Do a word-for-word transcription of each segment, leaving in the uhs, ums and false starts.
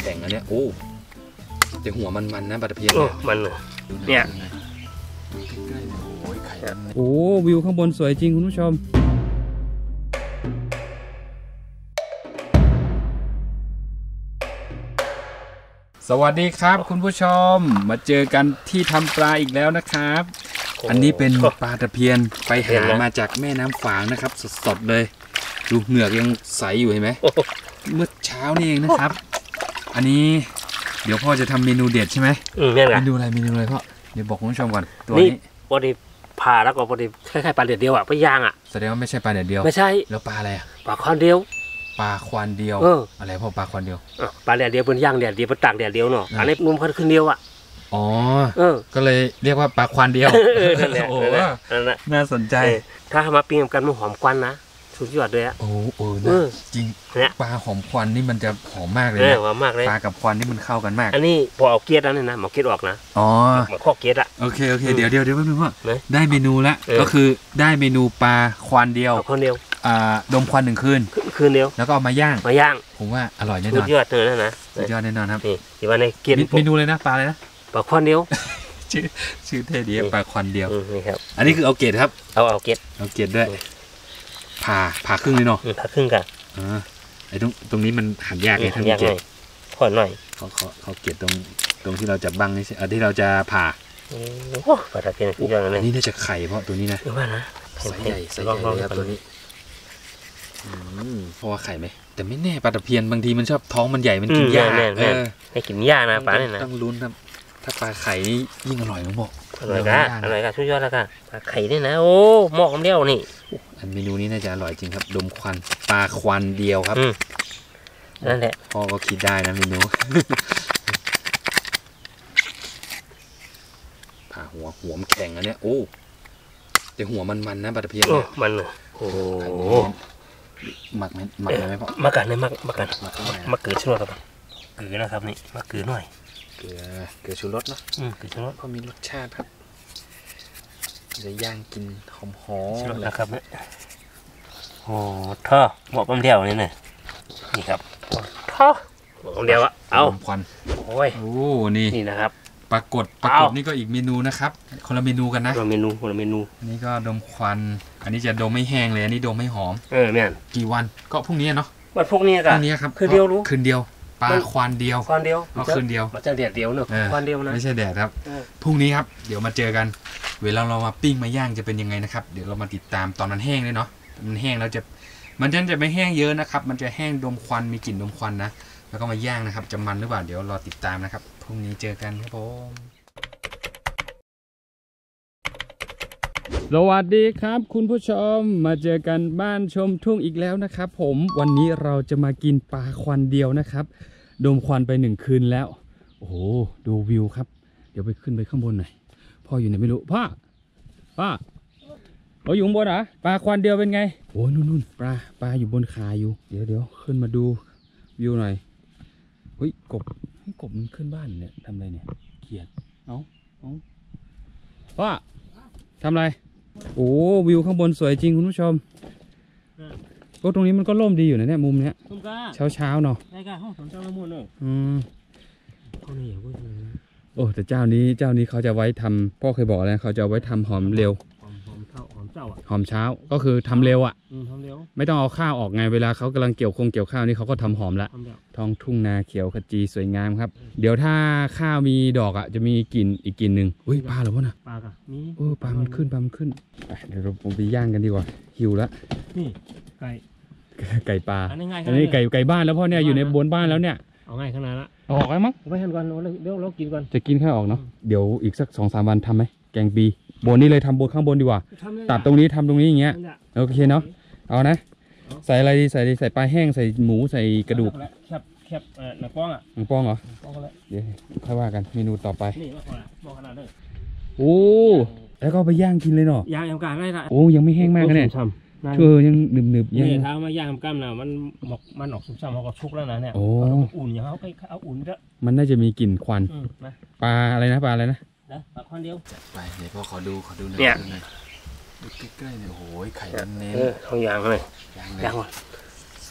ข็งอันเนี้ยโอ้แต่หัวมันมันนะปลาตะเพียนมันเนี่ยโอ้วิวข้างบนสวยจริงคุณผู้ชมสวัสดีครับคุณผู้ชมมาเจอกันที่ทำปลาอีกแล้วนะครับอันนี้เป็นปลาตะเพียนไปหามาจากแม่น้ำฝางนะครับสดๆเลยดูเหงือกยังใสอยู่เห็นไหมเมื่อเช้านี่เองนะครับอันนี้เดี๋ยวพ่อจะทำเมนูเด็ดใช่ไหมเมนูอะไรเมนูอะไรพ่อเดี๋ยวบอกคุณผู้ชมก่อนตัวนี้พอดีผ่าแล้วก็พอดีคล้ายๆปลาเด็ดเดียวอ่ะไปย่างอ่ะแสดงว่าไม่ใช่ปลาเด็ดเดียวไม่ใช่แล้วปลาอะไรปลาควานเดียวปลาควานเดียวอะไรพ่อปลาควานเดียวปลาแดดเดียวเป็นย่างแดดเดียวเป็นตากแดดเดียวเนาะอันนี้นุ่มขึ้นเดียวอ่ะอ๋อก็เลยเรียกว่าปลาควานเดียวโอ้น่าสนใจถ้ามาปิ้งกันมันหอมควันนะสุดยอดเลยอ่ะโอ้โหจริงปลาหอมควันนี่มันจะหอมมากเลยหอมมากเลยปลากับควันนี่มันเข้ากันมากอันนี้พอเอาเกล็ดแล้วนี่นะหมอเกล็ดออกนะอ๋อหมอข้อเกล็ดอ่ะโอเคโอเคเดี๋ยวเดี๋ยวเดี๋ยวแป๊บนึงว่าได้เมนูแล้วก็คือได้เมนูปลาควานเดียวคนเดียวอ่าดมควันหนึ่งคืนคืนเดียวแล้วก็เอามาย่างมาย่างผมว่าอร่อยแน่นอนสุดยอดเลยนะนะสุดยอดแน่นอนครับนี่ที่ว่าในเกล็ดเมนูเลยนะปลาเลยนะปลาควานเดียวชื่อชื่อเท่ดีปลาควันเดียวนี่ครับอันนี้คือเอาเกล็ดครับเอาเอาเกล็ดเอาเกล็ดด้วยผ่าผ่าครึ่งเลยเนาะผ่าครึ่งกันอ่าไอ้ตรงตรงนี้มันหั่นยากเลยทั้งเกล็ดขอหน่อยเขาเขาเขาเกล็ดตรงตรงที่เราจะบังนี่สิที่เราจะผ่าโอ้ปลาตะเพียนสุดยอดเลยนี่น่าจะไข่เพราะตัวนี้นะว่านะไซส์ใหญ่ไซส์ใหญ่เลยครับตัวนี้เพราะว่าไข่ไหมแต่ไม่แน่ปลาตะเพียนบางทีมันชอบท้องมันใหญ่มันกินหญ้าเออให้กินหญ้านะปลาเนี่ยนะต้องลุ้นครับถ้าปลาไข่นี่ยิ่งอร่อยมั้งบอกอร่อยกันอร่อยกันสุดยอดแล้วกันปลาไข่นี่นะโอ้หม้อคำเดียวนี่อันเมนูนี้น่าจะอร่อยจริงครับดมควันปลาควันเดียวครับนั่นแหละพ่อก็คิดได้นะเมนูผ่าหัวหัวมันแข็งอันเนี้ยโอ้แต่หัวมันมันนะปลาตะเพียนเนี่ยมันโอ้หมักไหมหมักไหมพ่อหมักกันเลยหมักหมักกันหมักเกลือชูรสครับเกลือนะครับนี่หมักเกลือหน่อยเกลือเกลือชูรสเนาะเกลือชูรสพอมีรสชาติครับจะย่างกินหอมหอมนะครับเนี่ยโอ้ท่อหมอกมันเดียวนี่เนี่ยนี่ครับท่อหมอกมันเดียวอะเอาควันโอ้ยโอ้นี่นี่นะครับปรากฏปรากฏนี่ก็อีกเมนูนะครับคนละเมนูกันนะคนละเมนูคนละเมนูนี่ก็ดมควันอันนี้จะดมไม่แห้งเลยอันนี้ดมไม่หอมเออเนี่ยกี่วันก็พรุ่งนี้เนาะวันพรุ่งนี้กันพรุ่งนี้ครับคืนเดียวรู้คืนเดียวปลาควันเดียวควันเดียวก็คืนเดียวมันจะแดดเดียวเนอะควันเดียวนะไม่ใช่แดดครับพรุ่งนี้ครับเดี๋ยวมาเจอกันเวลาเรามาปิ้งมาย่างจะเป็นยังไงนะครับเดี๋ยวเรามาติดตามตอนมันแห้งเลยเนาะมันแห้งแล้วจะมันจะไม่แห้งเยอะนะครับมันจะแห้งดมควันมีกลิ่นดมควันนะแล้วก็มาย่างนะครับจะมันหรือเปล่าเดี๋ยวรอติดตามนะครับพรุ่งนี้เจอกันครับผมสวัสดีครับคุณผู้ชมมาเจอกันบ้านชมทุ่งอีกแล้วนะครับผมวันนี้เราจะมากินปลาควันเดียวนะครับดมควันไปหนึ่งคืนแล้วโอ้โหดูวิวครับเดี๋ยวไปขึ้นไปข้างบนหน่อยพ่ออยู่ไหนไม่รู้พ่อพ่อเราอยู่ข้างบนเหรอปลาควันเดียวเป็นไงโอ้นู่นนู่นปลาปลาอยู่บนขาอยู่เดี๋ยวเดี๋ยวขึ้นมาดูวิวหน่อยเฮ้ยกบให้กบมันขึ้นบ้านเนี่ยทำอะไรเนี่ยเขียดเอ้าเอ้าพ่อทำอะไรโอ้วิวข้างบนสวยจริงคุณผู้ชมก็ตรงนี้มันก็ร่มดีอยู่นะเนี่ยมุมเนี้ยเช้าเช้าเนาะได้ค่ะห้องสองเจ้าละมุนเนอะอืมเขาเนี่ยโอ้แต่เจ้านี้เจ้านี้เขาจะไว้ทำพ่อเคยบอกแล้วเขาจะไว้ทำหอมเร็วหอมหอมเช้าหอมเจ้าอ่ะหอมเช้าก็คือทำเร็วอ่ะทำเร็วไม่ต้องเอาข้าวออกไงเวลาเขากำลังเกี่ยวคงเกี่ยวข้าวนี่เขาก็ทำหอมละท้องทุ่งนาเขียวขจีสวยงามครับเดี๋ยวถ้าข้าวมีดอกอ่ะจะมีกลิ่นอีกกลิ่นหนึ่งอุ้ยปลาเหรอวะน่ะปลากะนี่เออปลามันขึ้นปลามันขึ้นเดี๋ยวเราไปย่างกันดีกว่าหิวแล้วนี่ไก่ไก่ปลาอันนี้ไก่ไก่บ้านแล้วพ่อเนี่ยอยู่ในบนบ้านแล้วเนี่ยเอาง่ายขนาดละออกไหมมั้งไปหั่นก่อนเดี๋ยวเรากินก่อนจะกินแค่ออกเนาะเดี๋ยวอีกสักสองสามวันทำไหมแกงปีบนนี้เลยทำบนข้างบนดีกว่าตัดตรงนี้ทำตรงนี้อย่างเงี้ยโอเคเนาะเอานะใส่อะไรดีใส่ใส่ปลาแห้งใส่หมูใส่กระดูกแคบแคบเอ่อหนังป้องอ่ะหนังป้องเหรอเดี๋ยวค่อยว่ากันเมนูต่อไปนี่บอกขนาดเลยโอ้แล้วก็ไปย่างกินเลยเนาะย่างยังการได้ละโอ้ยังไม่แห้งมากเนี่ยเออยังหนึบหนึบยังเท้ามาย่างกั้มนะมันหมกมันออกชุ่มฉ่ำเขาก็ชุกแล้วนะเนี่ยโอ้อุ่นอย่างเขาไปเอาอุ่นก็มันน่าจะมีกลิ่นควันปลาอะไรนะปลาอะไรนะปลาควันเดียวจัดไปเดี๋ยวพ่อขอดูขอดูหน่อยดูใกล้ๆเนี่ยโอ้โหไข่เน้นๆเขาย่างเลยย่างก่อน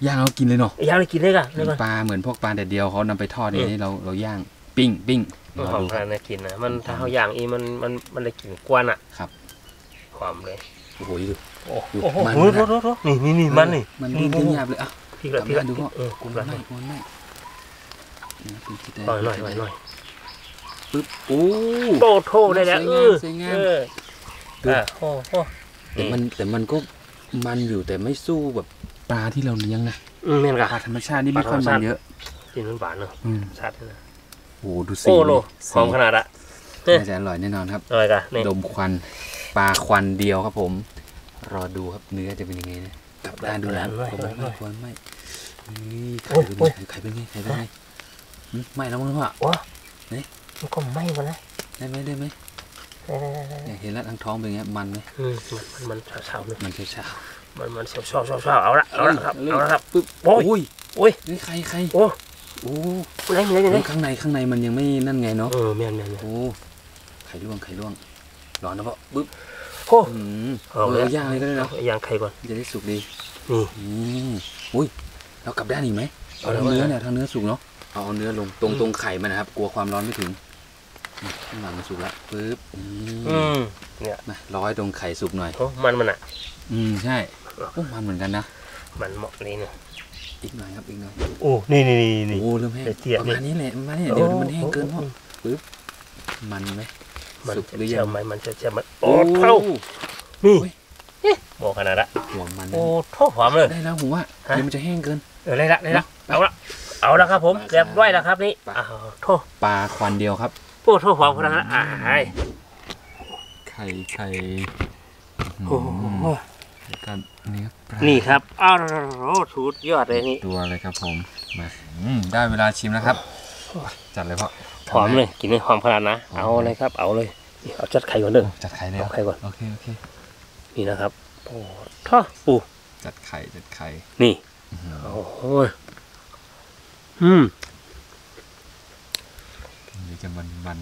ย่างเรากินเลยเนาะย่างเลยกินเลยกันเลยก่อนปลาเหมือนพวกปลาแดดเดียวเขานำไปทอดอย่างนี้เราเราย่างปิ้งปิ้งหอมขนาดกินนะมันถ้าเขาย่างอีมันมันมันเลยกลิ่นกวนอ่ะครับหอมเลยโอ้โหดูโอ้โหนี่นี่นี่มันนี่มันดิ้นดิ้นหยาบเลยอ่ะพี่ละพี่ละดูก็เออกุกุนละหหน่น่ออย ยกุนหน่อยหน่อยหน่อยหน่อยหน่อยปึ๊บโอ้โตโทได้แล้วเออสวยงามเอออ่ะโอ้โหแต่มันแต่มันก็มันอยู่แต่ไม่สู้แบบปลาที่เราเลี้ยงนะอืมเมียนกะปลาธรรมชาตินี่ไม่ค่อยมันเยอะกินมันหวานเนอะอืมชัดนะโอ้ดูสีโอ้โลหอมขนาดอะน่าจะอร่อยแน่นอนครับอร่อยกะนี่ดมควันปลาควันเดียวครับผม รอดูครับเนื้อจะเป็นยังไงนะกลับด้านดูนะผมไม่ควรไม่นี่ไข่เป็นไงไข่เป็นไงไข่เป็นไงไม่แล้วมั้งพ่อว้ามันก็ไหม้มาแล้วได้ไหมได้ไหมได้ได้ได้อยากเห็นแล้วทั้งท้องเป็นไงมันไหมอืมมันมันเฉาๆเลยมันเช้ามันมันเฉาๆเฉาๆเอาละเอาละครับเอาละครับปึ๊บโอ้ยโอ้ยโอ้ยนี่ใครใครโอ้โอ้ไหนไหนไหนข้างในข้างในมันยังไม่นั่นไงเนาะเออเมียนเมียนโอ้ไข่ลวงไข่ลวงร้อนนะพ่อปึ๊บโอ้อืมเอาเลยเราย่างเลยก็ได้เนาะย่างไข่ก่อนจะได้สุกดีนี่นี่อุ้ยเรากลับด้านอีกไหมเอาทางเนื้อเนี่ยทางเนื้อสุกเนาะเอาเอาเนื้อลงตรงตรงไข่มันนะครับกลัวความร้อนไม่ถึงข้างหลังมันสุกแล้วปึ๊บอืมเนี่ยมาร้อยตรงไข่สุกหน่อยโอ้มันมันอ่ะอืมใช่โอ้มันเหมือนกันนะมันเหมาะนี่เนี่ยอีกหน่อยครับอีกหน่อยโอ้นี่นี่นี่นี่โอ้เริ่มแห้งเตี้ยๆประมาณนี้แหละประมาณนี้แหละเดี๋ยวมันแห้งเกินพ่อปึ๊บมันไหมมันสุกจะหรือเชื่ยัอง ไหมมันจะเชื่อไหมโอ้เท่านี่บอกขนาดละหัวมันโอ้เท่าหอมเลยได้แล้วผมว่าเดี๋ยวมันจะแห้งเกินเออได้ละได้ละเอาละเอาละครับผมเรียบร้อยแล้วครับนี่อ้าวโทษปลาควันเดียวครับโอ้โทษหอมขนาดละอ่าไอ้ไข่ไข่โอ้โหกันเนื้อปลานี่ครับอ้าวสุดยอดเลยนี่ตัวเลยครับผมมาอืมได้เวลาชิมแล้วครับจัดเลยพ่อหอมเลยกินเลยหอมขนาดนะเอาเลยครับเอาเลยเอาจัดไข่ก่อนเด้อจัดไข่เลยเอาไข่ก่อนโอเคโอเคนี่นะครับโอ้ท่อปูจัดไข่จัดไข่นี่โอ้โหอืมนี่จะมันมัน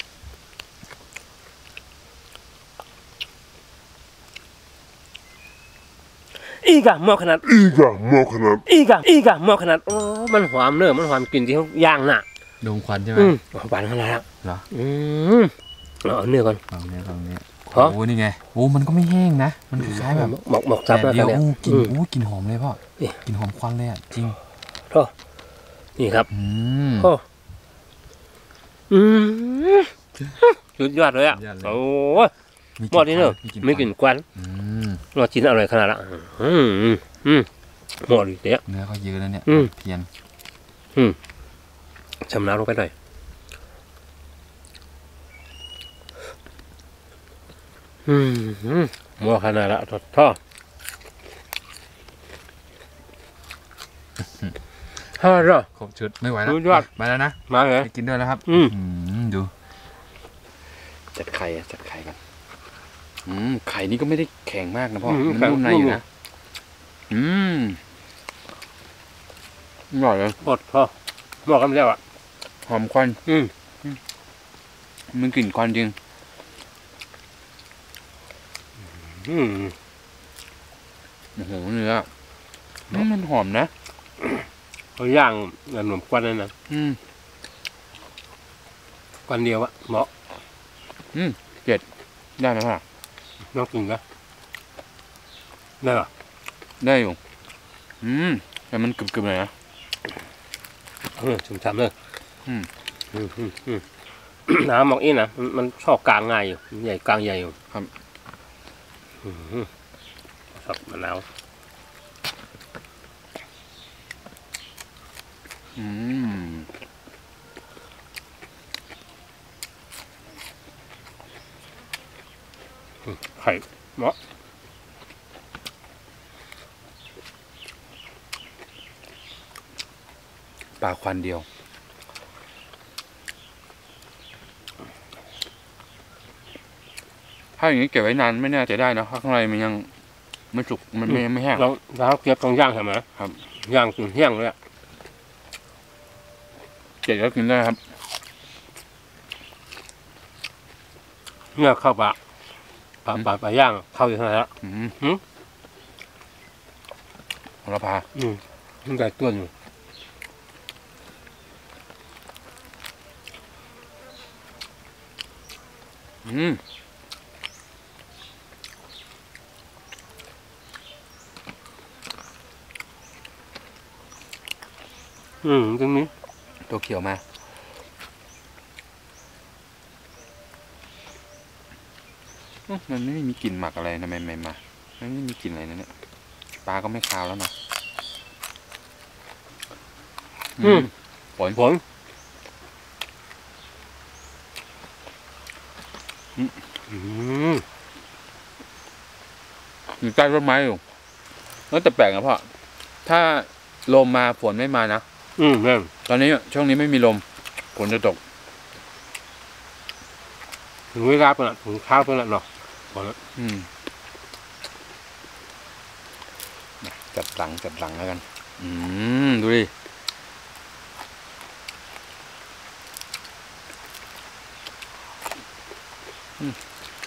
อีกอะเหมาะขนาด Iga Mokanat. อีกอะอีกอะเหมาะขนาดโอ้มันหอมเนอะมันหอมกลิ่นที่เขาย่างน่ะดมควันใช่ไหมอืมหวานขนาดละเหรออืมเราเอาเนื้อก่อนลองเนี้ยลองเนี้ยฮะโอ้นี่ไงโอ้มันก็ไม่แห้งนะมันคล้ายๆแบบหมกหมกซับแดแล้ดวเดีกัยนวเนี่ยโอ้กลิ่นอืมโอ้กลิ่นหอมเลยพ่อนี่กลิ่นหอมควันเลยอ่ะจริงท่อนี่ครับอืมโอ้อืมสุดยอดเลยอ่ะสุดยอดเลยโอ้ยหมดนี่เนอะไม่กลิ่นควันอืมเรากินอร่อยขนาดละอืมอืมอืมหมดอีกเดี๋ยวเนื้อก็เยอะแล้วเนี่ยอืมเพียนชำน้ำลงไปหน่อยอืมอืมหมดขนาดละท่อฮ่าเหรอครบชุดไม่ไหวแล้วสุดยอดไปแล้วนะมาเลยไปกินด้วยแล้วครับอืมมดูจัดไข่อะจัดไข่กันอืมไข่นี่ก็ไม่ได้แข็งมากนะพ่อมันนุ่มในอยู่นะอืมอร่อยเลยหมดท่อบอกกันแล้วอ่ะหอมควันอืมมันกลิ่นควันจริงอืมโอ้โหเนื้ออืมมันหอมนะเขาย่างขนมควันนั่นนะอืมควันเดียวอะเหมาะได้ไหมพ่อน้องกินก็ได้หรอได้อยู่อืมแต่มันกรึบๆหน่อยนะเออชุ่มฉ่ำเลยอืมอืมอืมอืมน้ำหมอกอีนะมันมันชอบกลางง่ายอยู่ใหญ่กลางใหญ่อยู่ครับอืมชอบมะนาวอืมไข่เหมาะปลาควันเดียว ถ้าอย่างนี้เก็บไว้นานไม่น่าจะได้นะเพราะข้างในมันยังไม่สุกมันไม่ไม่แห้งเราเราเก็บตรงย่างใช่ไหมครับย่างจนเที่ยงเลยอะเก็บแล้วกินได้ครับเนื้อเข้าปากปลาปลาปลาย่างเข้าอยู่เท่านั้นละอืมหืมโหระพาอืมมันไก่ต้นอยู่อืมอืมตรงนี้ตัวเขียวมาอื้อมันไม่มีกลิ่นหมักอะไรทำไมไม่มามันไม่มีกลิ่นอะไรนะเนี่ยปลาก็ไม่คาวแล้วนะอืมผลผล อืมอยู่ใต้ต้นไม้อยู่แล้วแต่แปลกนะพ่อถ้าลมมาฝนไม่มานะอืมแม่นตอนนี้ช่วงนี้ไม่มีลมฝนจะตกถึงเวลาเป็นละถึงข้าวเป็นละเนาะพอแล้วอืมจัดหลังจัดหลังแล้วกัน อืมดูดิอืม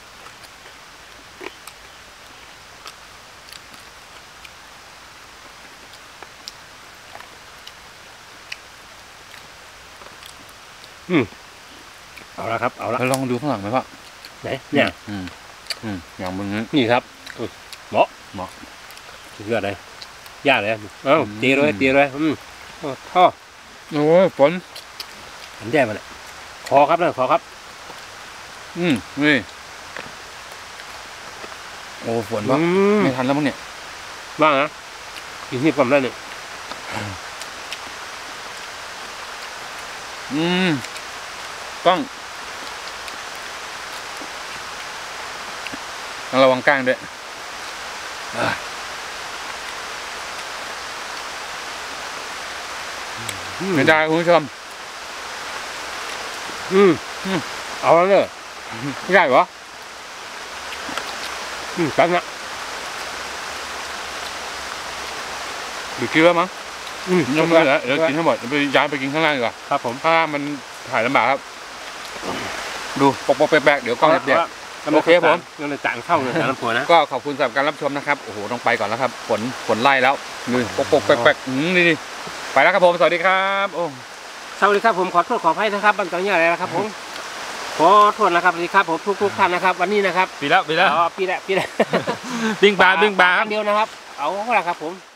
เอาละครับเอาละแล้วลองดูข้างหลังไหมพ่อไหนเนี่ยอืมอืมอย่างมึงนี้นี่ครับอืมเหมาะเหมาะเลือดเลยยากเลยเอ้าอืมตีเลยตีเลยอืมโอ้ท่อโอ้ยฝนหันแย่มาเลยขอครับนะขอครับอืมนี่โอ้ฝนอืวะมไม่ทันแล้วมั้งเนี่ยบ้างนะกินที่ความได้เนี่ยอืมกล้องต้องระวังก้างด้วยอ่ะไม่ได้คุณผู้ชมอืมอืมเอาแล้วเลยไม่ได้เหรออืมตั้งนะหรือคิดว่ามั้งอืมยังไม่เหลือเดี๋ยวกินให้หมดเดี๋ยวไปย้ายไปกินข้างล่างดีกว่าครับผมข้างล่างมันถ่ายลำบากครับ ดูปกปกแปลกๆเดี๋ยวกล้องเด็ด โอเคผมยังเลยต่างเข้าเลยต่างน้ำผัวนะๆก็ขอบคุณสำหรับการรับชมนะครับโอ้โหต้องไปก่อนแล้วครับฝนฝนไล่แล้วดูปกปกแปลกๆอืมนี่ๆไปแล้วครับผมสวัสดีครับโอ้สวัสดีครับผมขอโทษขออภัยนะครับมันตอนนี้อะไรนะครับผมขอโทษนะครับสวัสดีครับผมทุกทุกๆท่านนะครับ วันนี้นะครับปีแล้วปีแล้วอ๋อปีละปีละปิ้งปลาปิ้งปลาครับเดียวนะครับ เอาละครับผม